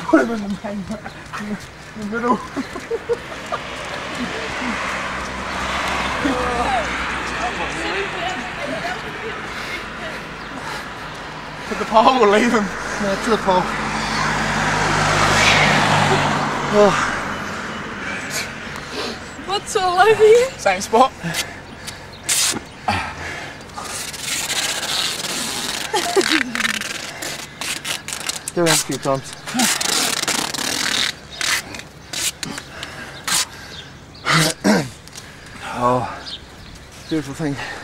put him in the main, in the middle. To the pole or leave him? No, to the pole. Oh. What's all over you? Same spot. Do it a few times. Oh, beautiful thing.